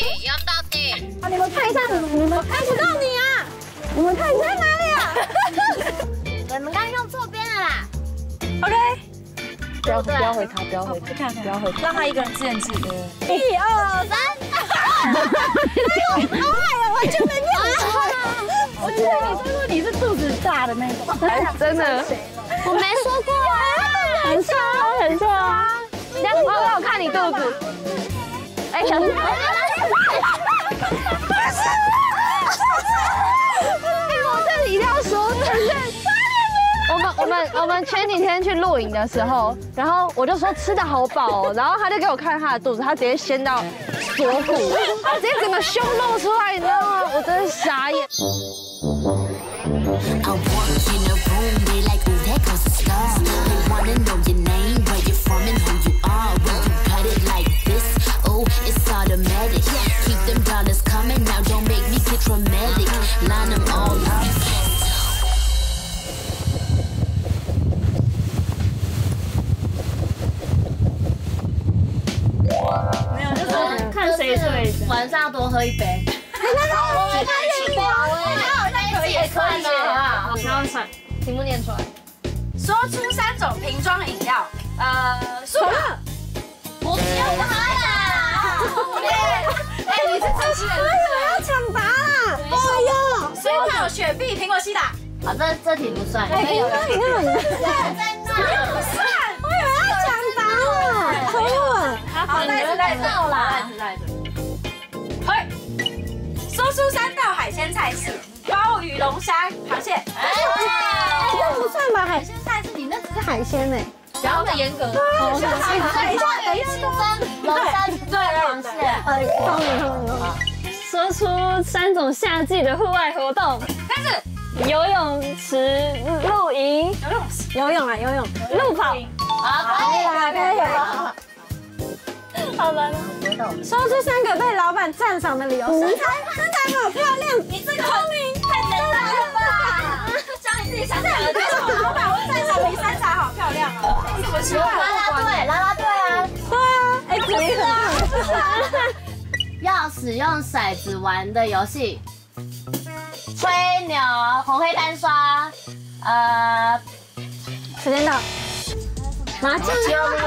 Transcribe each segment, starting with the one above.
用到底。 啊，你们看一下，你们看不到你啊！你们看你在哪里啊？ 你们刚用错边了啦。 OK， 不要回他，不要回他，不要回他， 让他一个人自言自语。 1、2、3，好害呀，完全没骗我。我记得你说过你是肚子大的那种， 真的， 我没说过啊， 很像啊，很像啊。 我有看你肚子。哎，小心！我这里一定要说，我们前几天去露营的时候，然后我就说吃的好饱哦，然后他就给我看他的肚子，他直接掀到锁骨，他直接整个胸露出来，你知道吗？我真的傻眼。 I walk in a room, they like, ooh, there goes a star. They wanna know your name, where you're from, and who you are. When you cut it like this, oh, it's automatic. Keep them dollars coming now, don't make me get dramatic. Line them all up. 没有，就是看谁睡。 晚上多喝一杯。我们在一起聊哎，好像可以算呢。 好，然后算。 题目念出来。 说出3种瓶装饮料。苏打。 我不用他啦。 哎，你是主持人。 我要抢答啦！哎呦， 水泡、雪碧、苹果西打。 好，这题不算。 哎，你看， 在那。 不算。 我以为要抢答了，可恶！ 好，再到啦。 嘿，说出3道海鲜菜系：鲍鱼、龙虾、螃蟹。 这不算吧？海鲜菜是你那只是海鲜呢。 不要那么严格。 等一下， 龙虾、对螃蟹。 说出3种夏季的户外活动： 开始。 游泳池、露营、 游泳啊，游泳， 路跑。 好，可以啦，可以啦。 好难。 说出3个被老板赞赏的理由：身材好漂亮， 你这个聪明，太简单了吧？叫你自己想想，为什么老板会赞赏你身材好漂亮啊？你怎么奇怪？ 啦啦队啊。 对啊，哎，这个要使用骰子玩的游戏。 吹牛、红黑单刷， 时间到，麻将，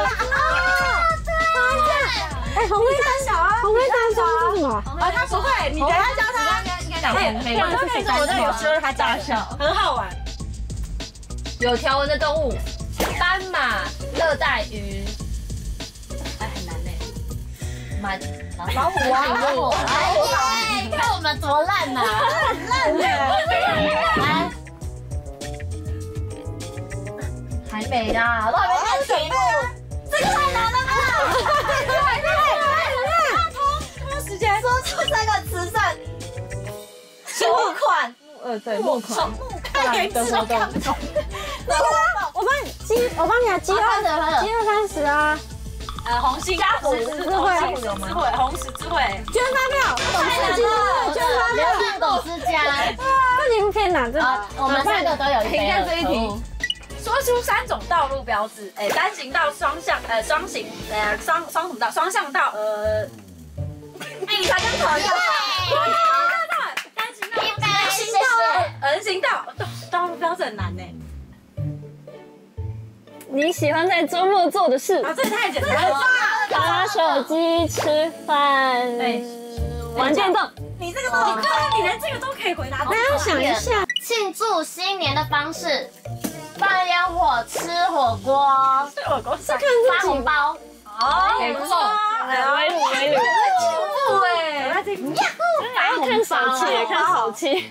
哎，红黑单小啊，红黑单刷是什么？ 他不会，你等下教他。 我都可以说，我都有说他大笑， 很好玩。 有条纹的动物，斑马、热带鱼， 哎，很难呢。 老虎啊， 老虎，哎，你看我们多烂呐，很烂耶！还没啦，都还没看题目，这个太难了吧？ 拖时间， 说出3个慈善募款， 对，募款的活动。 我帮你啊，饥饿30啊。 红星加红十字会，红十字会， 捐发票，董事基金会捐发票， 流量董事家。 这题不偏难，这我们3个都有一杯。 看这一题， 说出3种道路标志，单行道、双向道，你才跟跑一样。单行道、人行道，道路标志很难呢。 你喜欢在周末做的事？ 啊，这太简单了。 打手机、吃饭、玩电动。 你这个都，你连这个都可以回答。 那要想一下， 庆祝新年的方式：放烟火、吃火锅、 吃火锅， 是看发自己红包。 哦， 没错， 围炉。 进步哎， 要看手气，看手气。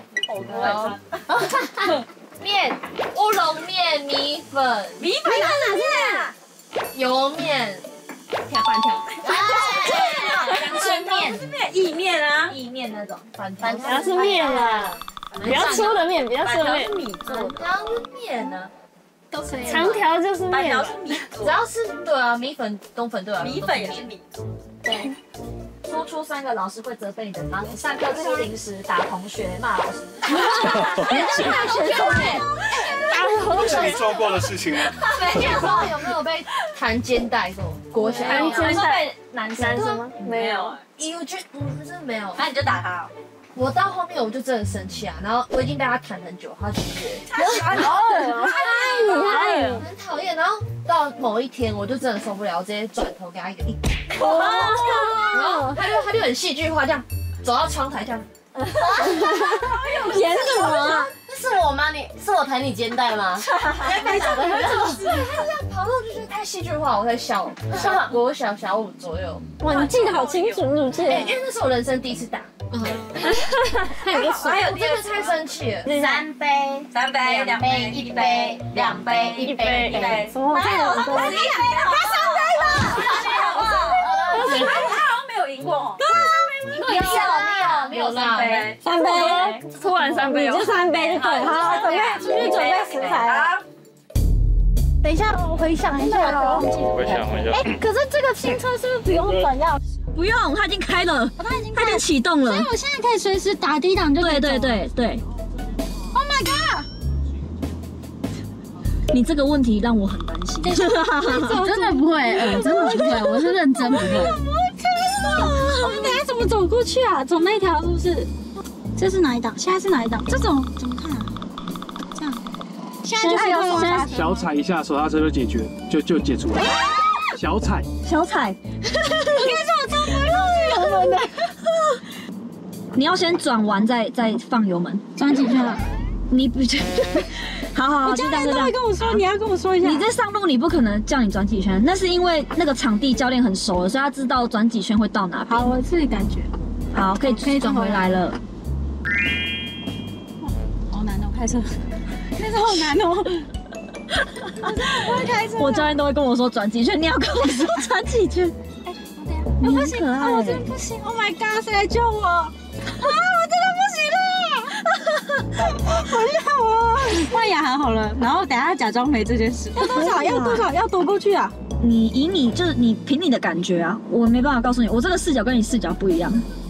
面、乌龙面、米粉、 米粉哪是啊？ 油面、跳饭跳， 阳春面、 意面啊， 意面那种，反不要是面啦，比较粗的面，比较粗的面。 米做的， 然后是面呢，都可以。 长条就是面板条，是米只要是对啊，米粉、冬粉对啊， 米粉也是米做。 对。说出3个老师会责备你的方式：上课吃零食、打同学、骂老师。 打你做过的事情吗？ 那时候有没有被弹肩带过？国小弹肩带男男生吗？没有。 我觉得真的没有。 那你就打他。 我到后面我就真的生气啊，然后我已经被他弹很久，他拒绝， 他喜欢你， 很讨厌。然后到某一天，我就真的受不了，我直接转头给他一个一打，然后他就很戏剧化，这样走到窗台这样。 演什么啊？ 那是我吗？是我弹你肩带吗？没打的很好，对，他这样跑路就觉得太戏剧化，我在笑。我小5左右。 哇，你记得好清楚，是不是？ 因为那是我人生第一次打。 还有个水， 我真的太生气了。3杯 2杯 1杯2杯1杯1杯， 什么？这种多？ 他3杯了，他好像没有赢过。 没有3杯 ，3杯， 突然3杯， 你就3杯就对。好，准备出去准备食材了。 等一下，我回想一下哦。 回想一下。 可是这个新车是不是不用转钥匙？ 不用，它已经开了， 它已经启动了。 所以我现在可以随时打低档就可以走。 对。 Oh my god！ 你这个问题让我很担心。 真的不会，真的不会，我是认真不会。我们等下怎么走过去啊？走那条路是？这是哪一档？现在是哪一档？这种怎么看啊？这样，现在就是要刹车。 小踩一下手刹车就解决，就解除了。小踩。 你看这种超不会油门的。 你要先转完再放油门， 转几圈啊？ 你不觉得？好， 教练都会跟我说，你要跟我说一下。 你在上路，你不可能叫你转几圈，那是因为那个场地教练很熟了，所以他知道转几圈会到哪边。 好，我自己感觉。 好，可以转回来了。 好难哦，开车，好难哦。我会开车。 我教练都会跟我说转几圈，你要跟我说转几圈。 我不行，我真的不行。Oh my god， 谁来救我？我真的不行了。我要我换牙好了，然后等下假装没这件事。要多少？要多过去啊？ 就是你凭你的感觉啊，我没办法告诉你，我这个视角跟你视角不一样。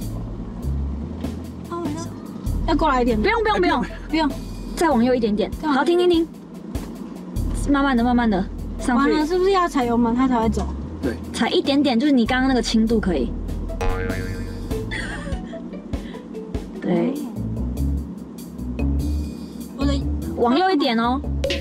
要过来一点。 不用，再往右一点点。好，停，慢慢的上去。 完了，是不是要踩油门它才会走？ 对， 踩一点点，就是你刚刚那个轻度可以。对。往右一点哦。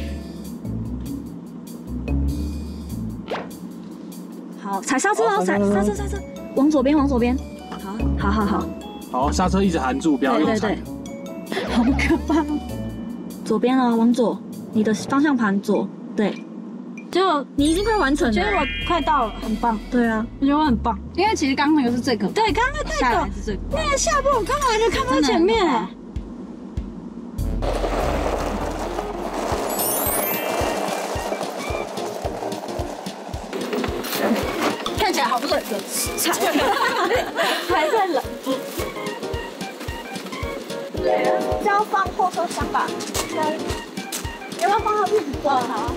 好，踩刹车哦，踩刹车，往左边。好。 好，刹车一直含住，不要用踩。 好可怕。 左边哦，往左，你的方向盘左，对。 就你已经快完成了， 觉得我快到了，很棒。 对啊， 我觉得我很棒，因为其实刚刚那个是最可怕。对，刚刚太陡，那个下坡我看完就看不到前面哎。看起来好不准确，还在冷。就要放后车厢吧？要不要放到屁股？好。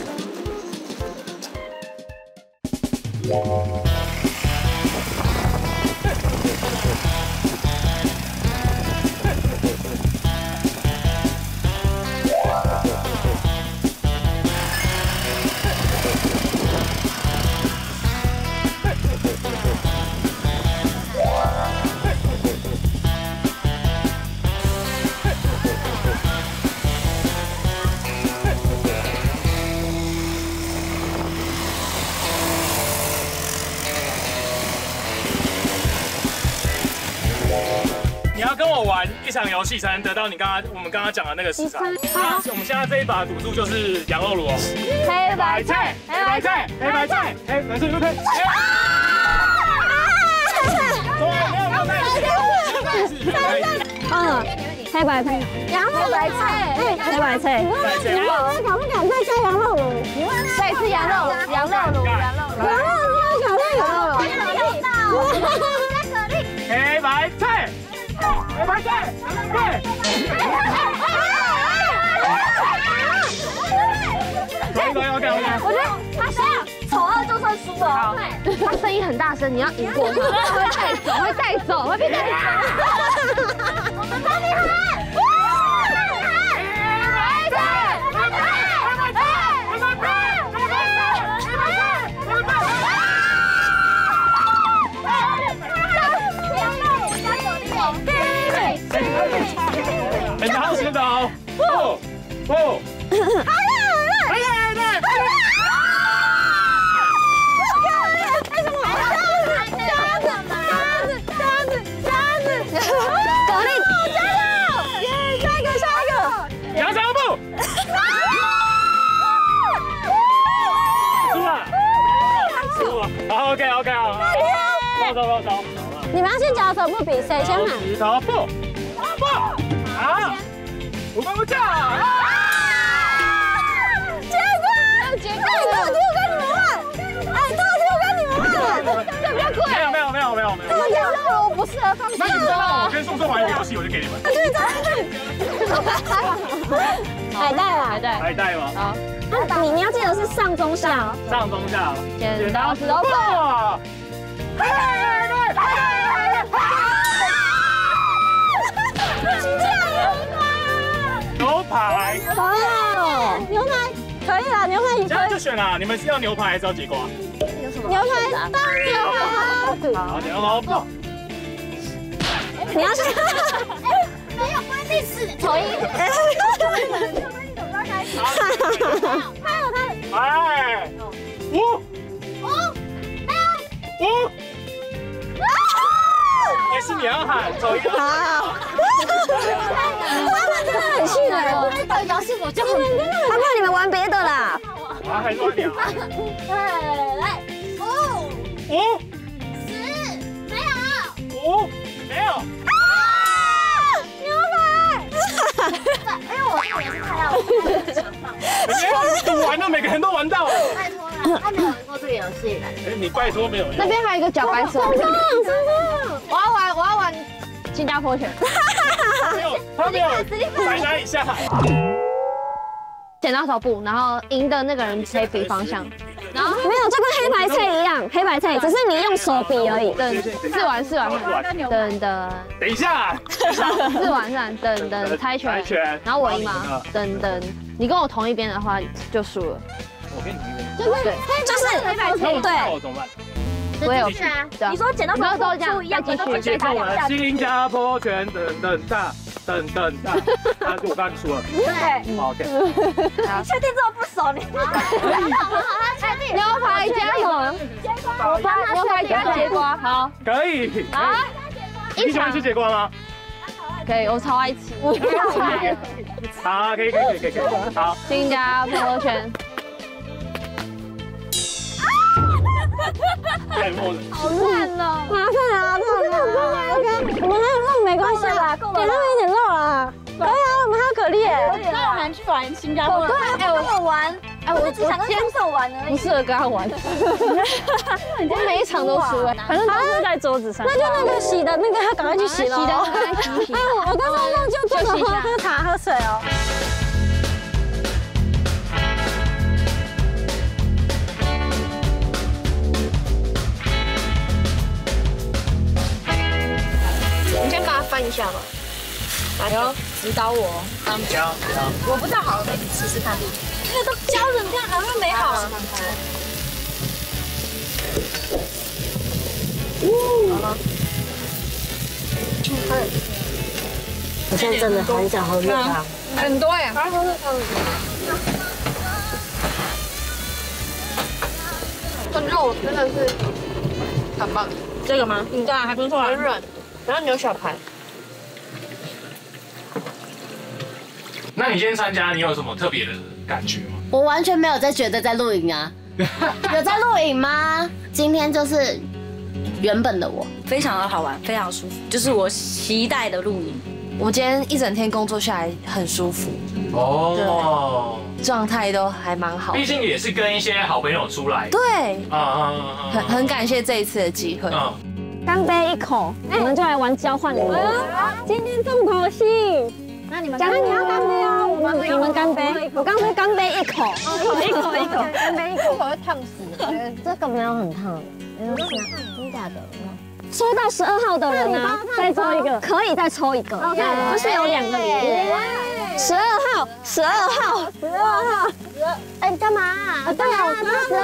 你要跟我玩一场游戏，才能得到我们刚刚讲的那个食材。好，我们现在这一把赌注就是羊肉炉哦。 黑白菜， 黑白菜，黑白菜，黑白菜，对。 黑白菜，羊肉白菜，黑白菜，我敢不敢再加羊肉炉？再次羊肉炉，羊肉炉， 黑白菜，黑白菜，对。 我觉得他丑二就算输了，他声音很大声，你要赢过他，会带走，会变带走。我们帮你喊，黑白菜，黑白菜， 好 ，OK， 好。走。 你们要先脚手不比，谁先喊？ 石头布，好，我们不叫。 结果，到底我跟你们换，这比较贵。 没有。 我不适合放。 那你们让我跟宋宋玩一个游戏，我就给你们。海带吗？ 好。你要记得是上中下。 上中下。 剪刀石头布。 牛排。 牛排可以啦，牛排现在就选啦，你们是要牛排还是要节瓜？ 牛排当牛排。 好，牛排。 你要是没有关历史，头一。 哎，5，哎，是你要喊，走一个。 好。他们真的很逊哎， 这个游戏我就很。 他不然你们玩别的啦。 啊，还乱聊。 来 5，10，没有。 牛排。 因为我也是看到赌完了，每个人都玩到了。 拜托了，他没有玩过这个游戏。 哎，你拜托没有？ 那边还有一个脚白蛇，我要玩新加坡拳。 他没有摆哪里下。 剪刀手布，然后赢的那个人可以比方向。然后没有，就跟黑白菜一样，黑白菜只是你用手比而已。 试玩， 等一下， 试玩，猜拳，然后我赢嘛，你跟我同一边的话就输了。 我跟你同一边。 就是黑白菜，对。 怎么办？ 我有。 你说剪刀手布这样，再继续。 新加坡拳，等，他我刚刚输了。 对。 好 ，OK。 你确定这么不熟？你。 牛排加油！牛排加节瓜，好。 可以。好。你喜欢吃节瓜吗？ 可以，我超爱吃。 好，可以。好。 新加坡拳。 太默了。 好烂哦！ 麻烦啊，OK， 我们还有肉没关系啦，给他们一点肉啦。可以啊，我们还有可丽。那我们去玩新加坡。对，我玩。我只想跟新手玩而已。 不适合跟他玩。我每一场都输了，反正都是在桌子上。 那就那个洗的那个，要赶快去洗了。 洗。 我跟梦梦就坐着喝茶喝水哦。 你先把它翻一下吧。 哎呦，指导我。 我不大好，你试试看。 那个都教人这样还会没好。 我现在真的很想喝热汤， 很多耶。这肉真的是很棒。 这个吗？对啊，还不错啊， 很软，然后你有小排。 那你今天参加，你有什么特别的感觉吗？ 我完全没有在觉得在录影啊，有在录影吗？今天就是原本的我， 非常的好玩，非常舒服，就是我期待的露营。 我今天一整天工作下来很舒服， 哦， 状态都还蛮好。 毕竟也是跟一些好朋友出来。 对， 啊， 很感谢这一次的机会。 干杯一口，我们就来玩交换礼物。今天重头戏。 那你们讲你要干杯哦，你们干杯，我刚说干杯一口，一口，干杯一口， 会烫死。 这个没有很烫，真假的？抽到12号的人呢，再抽一个，可以再抽一个，就是有2个礼物。12号，哎，干嘛？对啊，我12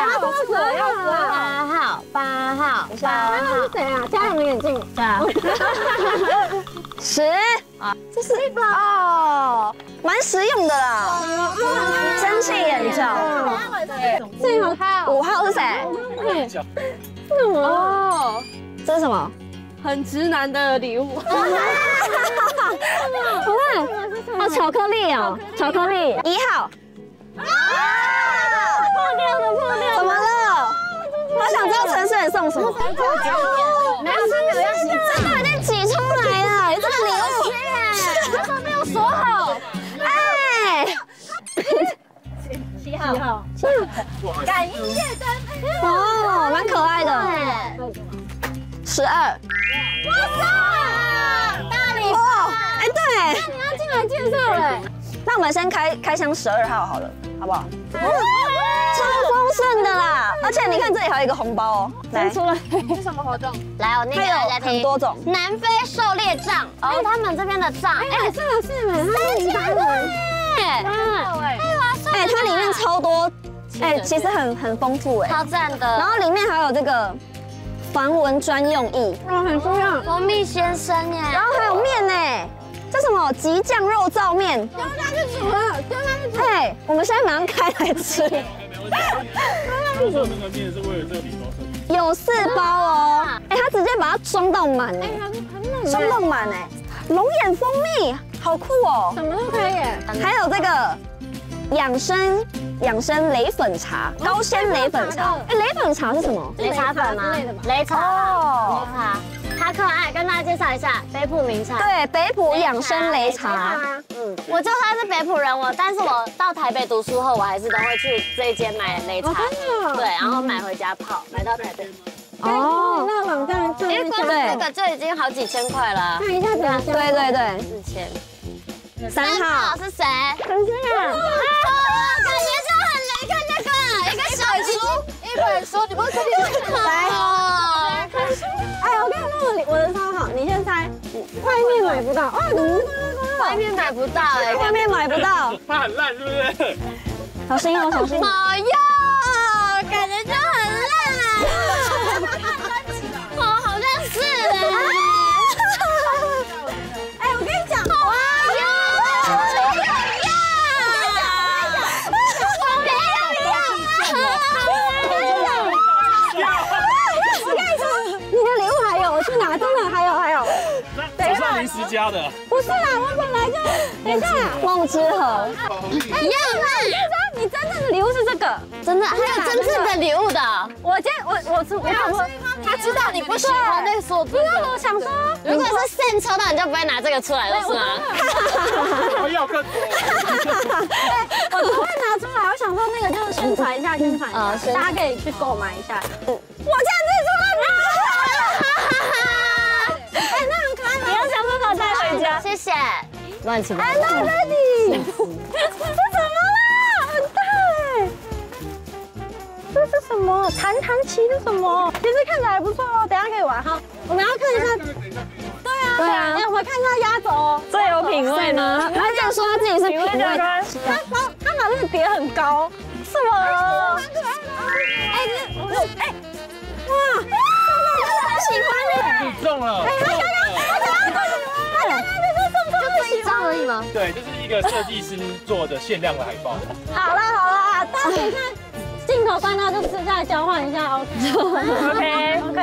号，8号，是谁啊？加你们眼镜。对啊。10啊，这是哦，蛮实用的啦，蒸汽眼罩。最后5号是谁？哦，这是什么？ 很直男的礼物。 不看，哦，巧克力哦，巧克力1号。破掉了，怎么了？ 我想知道陈水送什么。 没有要洗， 这都已经挤出来了，这个礼物， 为什么没有锁好？ 哎 7号， 感应夜灯， 哦，蛮可爱的。12， 大礼哦，哎对， 你要进来介绍嘞。 那我们先开箱12号好了，好不好？超丰盛的啦，而且你看这里还有一个红包哦，来， 出来是什么活动？ 来，我念给它有大家听。 很多种。 南非狩猎杖，哦，他们这边的杖，哎， 是它是8人， 哎，它里面超多，哎，其实很丰富哎。 超赞然的。 后里面还有这个防蚊专用液， 很重要。 蜂蜜先生耶， 然后还有面呢，这什么极酱肉燥面？ 丢下去煮了，丢下去煮。 哎，我们现在马上开来吃。 他说那个面是为了这个礼包设计。 有4包哦，哎，他直接把它装到满哎，装到满哎，龙眼蜂蜜，好酷哦。 什么都可以耶。 还有这个养生雷粉茶，高纤雷粉茶。哎，雷粉茶是什么？ 擂茶粉吗？擂茶，擂茶，它可爱，跟大家介绍一下北埔名产。 对，北埔养生擂茶。 我就算是北埔人，但是我到台北读书后，我还是都会去这一间买擂茶，对，然后买回家泡，买到台北。 哦， 那网站上因为光这个就已经好几千块了。 看一下怎么对对对 4000。 ，3号是谁？ 陈思雅， 感觉就很雷，看那个一个小猪， 一本书，你不是来， 哎，我看到我的超好，你先猜，外面买不到啊， 外面买不到哎， 外面买不到， 它很烂，是不是？ 小心哦，小心。 哎呀，感觉就很烂啊！哦，好像是哎。 哎，我跟你讲， 哇呀！ 你的礼物还有，我去拿，真的还有。 早上临时加的。 不是啦，我本来就，等一下， 梦之盒， 一样啊！ 你真正的礼物是这个， 真的，还有真正的礼物的。 我想说， 他知道你不喜欢那个锁子， 我想说， 如果是现抽到，你就不会拿这个出来了，是吗？ 我要更多。 我不会拿出来，我想说那个就是宣传一下，大家可以去购买一下。我这样子出来哎，那很可爱，你要想办法带回家。 谢谢。乱七八糟。 I'm not ready。这什么啦？很大哎。这是什么？弹弹棋是什么？其实看起来还不错哦，等一下可以玩哈。我们要看一下。对啊。哎，我们看一下压轴哦。 最有品味呢。他这样说他自己是品味专。 他把这个叠很高，是吗？蛮可爱的。哎，哇，很喜欢哎。 你中了。 就这一张而已吗？ 对，这是一个设计师做的限量的海报。 好了，大家等一下镜头关掉就私下交换一下哦。OK。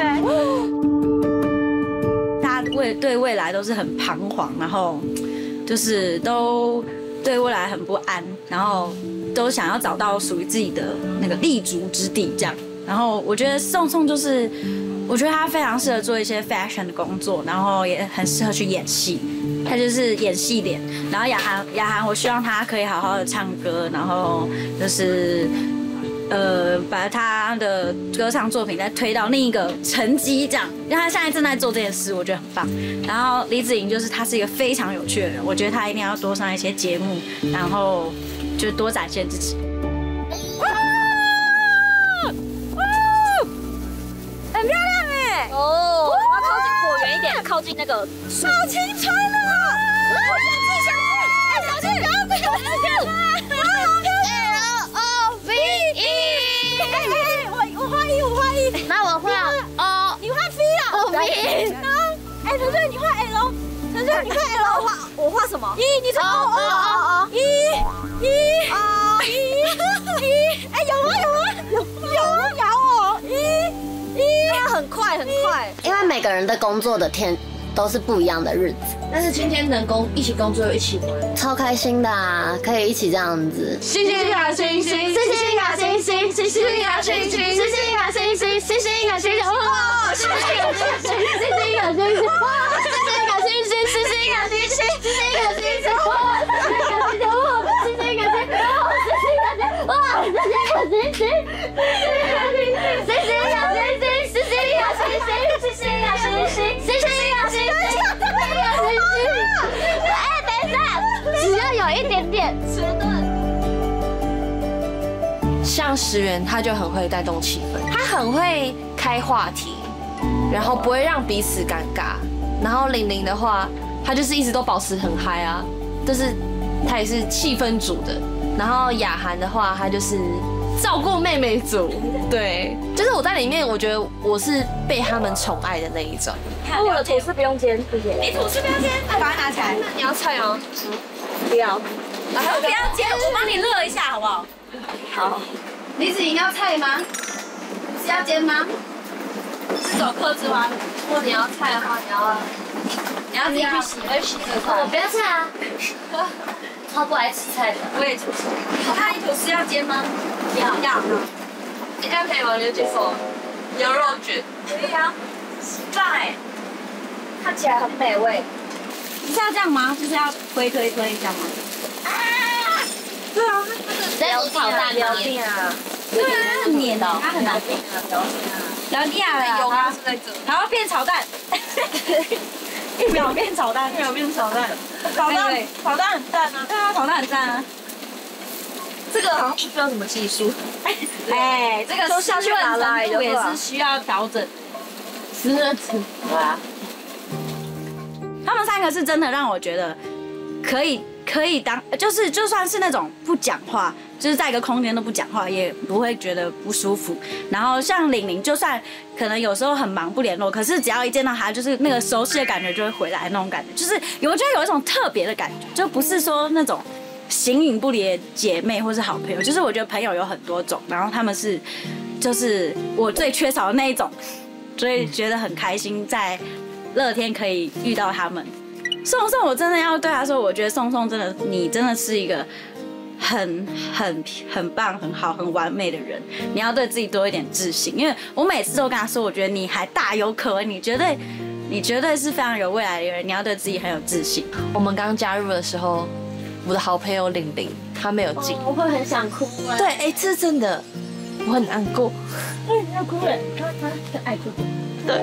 大家对未来都是很彷徨，然后就是都对未来很不安，然后都想要找到属于自己的那个立足之地这样。然后我觉得宋宋就是，我觉得他非常适合做一些 fashion 的工作，然后也很适合去演戏。他就是演戏脸。然后雅涵，我希望他可以好好的唱歌，然后就是把他的歌唱作品再推到另一个层级，这样。因为他现在正在做这件事，我觉得很棒。然后李子莹就是她是一个非常有趣的人，我觉得她一定要多上一些节目，然后就多展现自己。 很漂亮哎！ 哦，我要靠近果园一点，靠近那个树。 好青春啊！我现在自己想去，哎，小心不要被我发现。好漂亮 LOVE。 我画一， 那我画O， 你画 V 啊 ？V。 哎，陈俊你画 L，陈俊你画 L， 我画什么？ 你是哦，哎，有咬我， 很快。 因为每个人的工作的都是不一样的日子。 但是今天能一起工作又一起玩， 超开心的啊，可以一起这样子。 星星啊星星，星星啊星星，星星啊星星，星星啊星星，星星啊星星，哇！星星啊星星，星星啊星星，哇！星星啊星星，星星啊星星，星星啊星星，哇！星星啊星星，哇！星星啊星星，哇！星星啊星星，星星啊星星，星星啊星星，星星啊星星，星星啊星星，星星啊星星。哎，等一下，只要有一点点迟钝。 像石原他就很会带动气氛，他很会开话题，然后不会让彼此尴尬。然后玲玲的话，她就是一直都保持很嗨啊，就是她也是气氛组的。然后雅涵的话，她就是照顾妹妹组，对，就是我在里面，我觉得我是被他们宠爱的那一种。 我的吐司不用煎，谢谢。 你吐司不要煎，把它拿起来。 那你要菜哦？ 不要。 不要煎，我帮你热一下好不好？ 好。李子莹要菜吗？是要煎吗？ 是走客制化。 如果你要菜的话，你要自己去洗，我会洗这块。 我不要菜啊，超不爱吃菜的。 我也吐司。那你吐司要煎吗？ 要。这样可以吗？你就接受。牛肉卷。 可以啊。棒哎， 看起来很美味。 你是要这样吗？就是要推这样吗？对啊， 这有炒蛋聊天啊， 对啊，它很黏的，它很难变啊，聊天啊，有吗？是在这，然后变炒蛋，一秒变炒蛋，炒蛋很赞啊，对啊，炒蛋很赞啊。 这个好像不需要什么技术， 哎，这个都下去拿来的，也是需要调整。 对啊。 他们三个是真的让我觉得可以当，就算是那种不讲话，就是在一个空间都不讲话，也不会觉得不舒服。然后像玲玲，就算可能有时候很忙不联络，可是只要一见到她，就是那个熟悉的感觉就会回来那种感觉，就是我觉得有一种特别的感觉，就不是说那种形影不离的姐妹或是好朋友，就是我觉得朋友有很多种，然后他们是就是我最缺少的那一种，所以觉得很开心在乐天可以遇到他们。宋，我真的要对他说，我觉得宋真的，你真的是一个很棒、很好、很完美的人。你要对自己多一点自信，因为我每次都跟他说，我觉得你还大有可为，你绝对是非常有未来的人。你要对自己很有自信。 我们刚加入的时候，我的好朋友玲玲她没有进， 我会很想哭。 对，哎，这是真的，我很难过。 你要哭了，他爱哭。 对。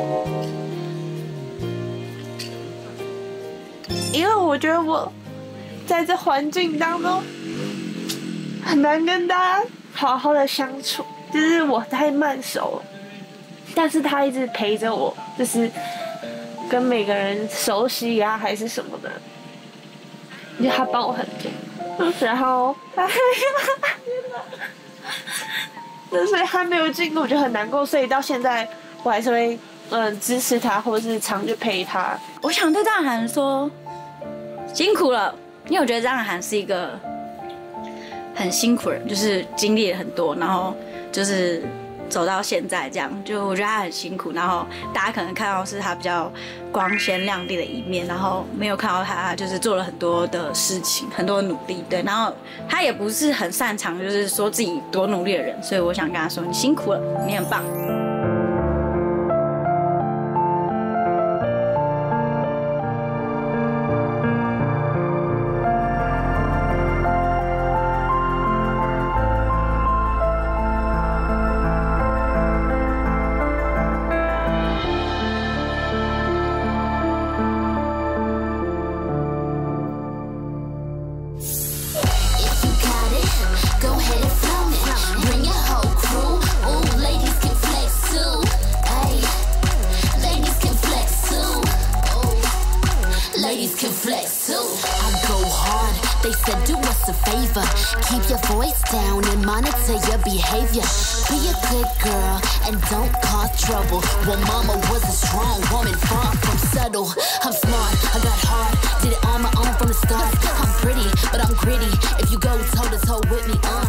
因为我觉得我在这环境当中很难跟大家好好的相处，就是我太慢熟了，但是他一直陪着我，就是跟每个人熟悉啊还是什么的，就他帮我很多，然后所以他没有进步，我就很难过，所以到现在我还是会支持他，或者是常去陪他。 我想对张涵说。辛苦了，因为我觉得张涵是一个很辛苦的人，就是经历了很多，然后就是走到现在这样，就我觉得他很辛苦。然后大家可能看到是他比较光鲜亮丽的一面，然后没有看到他就是做了很多的事情，很多努力，对。然后他也不是很擅长就是说自己多努力的人，所以我想跟他说，你辛苦了，你很棒。 Keep your voice down and monitor your behavior. Be a good girl and don't cause trouble. Well, mama was a strong woman, far from subtle. I'm smart, I got heart, did it on my own from the start. I'm pretty, but I'm gritty. If you go toe to toe with me,